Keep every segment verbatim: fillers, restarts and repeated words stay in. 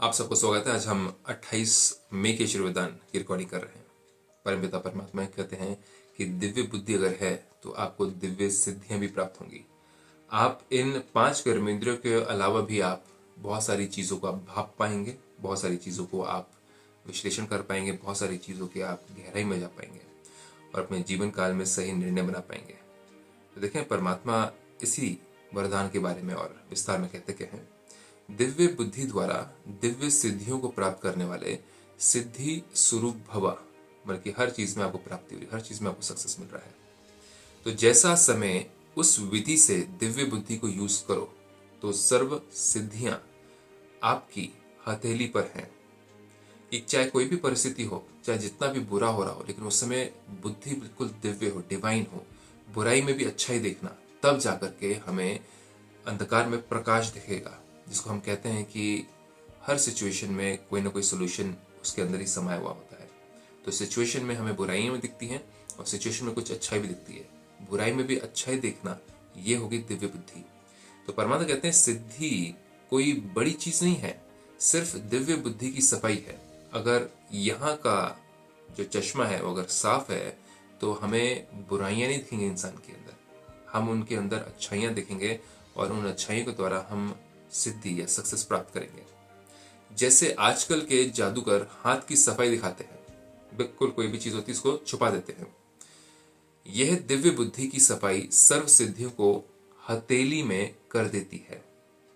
आप सबको स्वागत है। आज हम अट्ठाईस मई के आशीर्वादान की रिकॉर्डिंग कर रहे हैं। परमपिता परमात्मा कहते हैं कि दिव्य बुद्धि अगर है तो आपको दिव्य सिद्धियां भी प्राप्त होंगी। आप इन पांच कर्मेंद्रियों के अलावा भी आप बहुत सारी चीजों को आप भाप पाएंगे, बहुत सारी चीजों को आप विश्लेषण कर पाएंगे, बहुत सारी चीजों के आप गहराई में जा पाएंगे और अपने जीवन काल में सही निर्णय बना पाएंगे। तो देखें, परमात्मा इसी वरदान के बारे में और विस्तार में कहते क्या हैं। दिव्य बुद्धि द्वारा दिव्य सिद्धियों को प्राप्त करने वाले सिद्धि स्वरूप भवा, बल्कि हर चीज में आपको प्राप्ति हो रही, हर चीज में आपको सक्सेस मिल रहा है। तो जैसा समय उस विधि से दिव्य बुद्धि को यूज करो तो सर्व सिद्धियां आपकी हथेली पर हैं। कि चाहे कोई भी परिस्थिति हो, चाहे जितना भी बुरा हो रहा हो, लेकिन उस समय बुद्धि बिल्कुल दिव्य हो, डिवाइन हो, बुराई में भी अच्छाई देखना, तब जाकर के हमें अंधकार में प्रकाश दिखेगा, जिसको हम कहते हैं कि हर सिचुएशन में कोई ना कोई सोल्यूशन उसके अंदर ही समाया हुआ होता है। तो सिचुएशन में हमें बुराइयां भी दिखती हैं और सिचुएशन में कुछ अच्छाई भी दिखती है। बुराई में भी अच्छाई देखना, ये होगी दिव्य बुद्धि। तो परमात्मा कहते हैं सिद्धि कोई बड़ी चीज नहीं है, सिर्फ दिव्य बुद्धि की सफाई है। अगर यहाँ का जो चश्मा है वो अगर साफ है तो हमें बुराइयां नहीं दिखेंगे इंसान के अंदर, हम उनके अंदर अच्छाइयां देखेंगे और उन अच्छाइयों के द्वारा हम सिद्धि या सक्सेस प्राप्त करेंगे। जैसे आजकल के जादूगर हाथ की सफाई दिखाते हैं, बिल्कुल कोई भी चीज होती है इसको छुपा देते हैं। यह दिव्य बुद्धि की सफाई सर्व सिद्धियों को हथेली में कर देती है।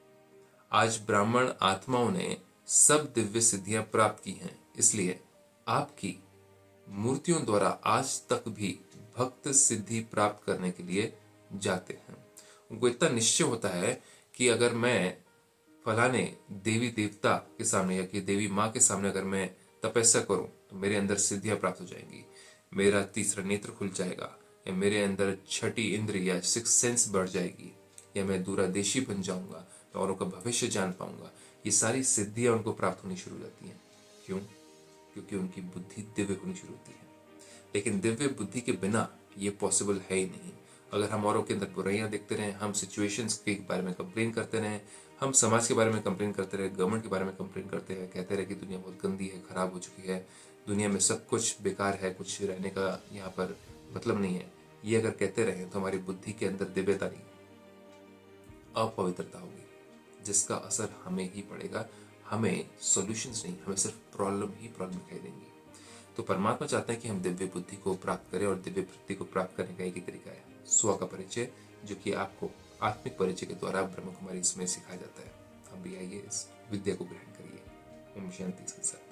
आज ब्राह्मण आत्माओं ने सब दिव्य सिद्धियां प्राप्त की हैं, इसलिए आपकी मूर्तियों द्वारा आज तक भी भक्त सिद्धि प्राप्त करने के लिए जाते हैं। उनको इतना निश्चय होता है कि अगर मैं फलाने देवी देवता के सामने या कि देवी माँ के सामने अगर मैं तपस्या करूं तो मेरे अंदर सिद्धियां प्राप्त हो जाएंगी, मेरा तीसरा नेत्र खुल जाएगा, या मेरे अंदर छठी इंद्र या सिक्स सेंस बढ़ जाएगी, या मैं दूरादेशी बन जाऊंगा, मैं औरों का भविष्य जान पाऊंगा। ये सारी सिद्धियां उनको प्राप्त होनी शुरू हो जाती हैं। क्यों? क्योंकि उनकी बुद्धि दिव्य होनी शुरू होती है। लेकिन दिव्य बुद्धि के बिना ये पॉसिबल है ही नहीं। अगर हम औरों के अंदर बुराइयां देखते रहें, हम सिचुएशंस के बारे में कंप्लेन करते रहें, हम समाज के बारे में कंप्लेन करते रहे, गवर्नमेंट के बारे में कंप्लेन करते रहे, कहते रहे कि दुनिया बहुत गंदी है, खराब हो चुकी है, दुनिया में सब कुछ बेकार है, कुछ रहने का यहाँ पर मतलब नहीं है, ये अगर कहते रहे तो हमारी बुद्धि के अंदर दिव्यता नहीं, अपवित्रता होगी, जिसका असर हमें ही पड़ेगा। हमें सॉल्यूशंस नहीं, हमें सिर्फ प्रॉब्लम ही प्रॉब्लम दिखाई देंगी। तो परमात्मा चाहते हैं कि हम दिव्य बुद्धि को प्राप्त करें, और दिव्य बुद्धि को प्राप्त करने का एक ही तरीका है स्व का परिचय, जो कि आपको आत्मिक परिचय के द्वारा ब्रह्म कुमारी इसमें सिखाया जाता है। अब भी आइए इस विद्या को ग्रहण करिए। ओम शांति के साथ।